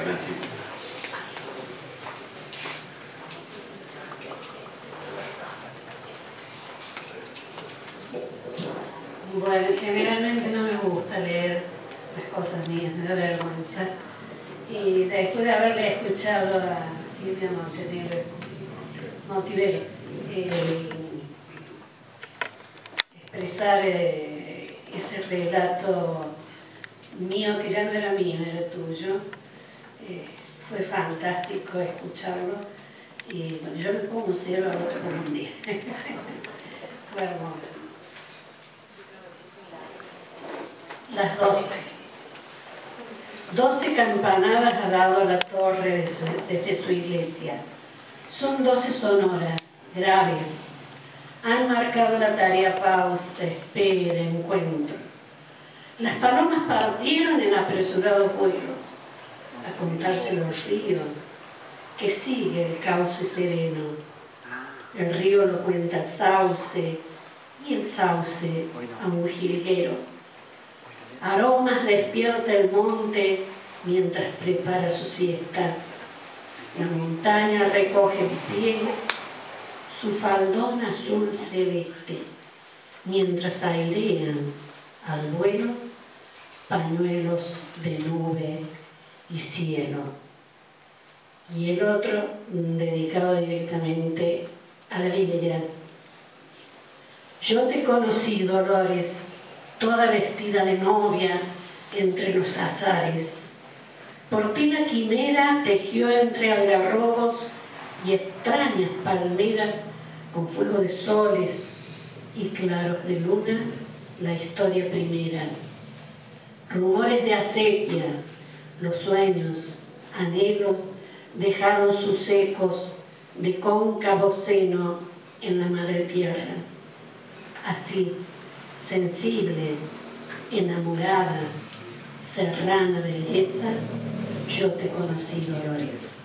principio. Bueno, generalmente no me gusta leer las cosas mías, me da vergüenza. Y después de haberle escuchado a Silvia Montivero expresar ese relato mío, que ya no era mío, era tuyo, fue fantástico escucharlo. Y bueno, yo me pongo cielo al otro como un día. Fue hermoso. Las 12 campanadas ha dado la torre desde su iglesia. Son 12 sonoras, graves. Han marcado la tarea pausa, espera, encuentro. Las palomas partieron en apresurados vuelos a contarse los ríos, que sigue el cauce sereno. El río lo cuenta el sauce y el sauce a un jilguero. Aromas despierta el monte mientras prepara su siesta. La montaña recoge pies, su faldón azul celeste, mientras airean al vuelo pañuelos de nube y cielo. Y el otro dedicado directamente a la vida. Yo te conocí, Dolores, toda vestida de novia entre los azares. Por ti la quimera tejió entre algarrobos y extrañas palmeras con fuego de soles y claros de luna la historia primera. Rumores de acequias, los sueños, anhelos dejaron sus ecos de cóncavo seno en la madre tierra. Así, sensible, enamorada, serrana belleza, yo te conocí, Dolores.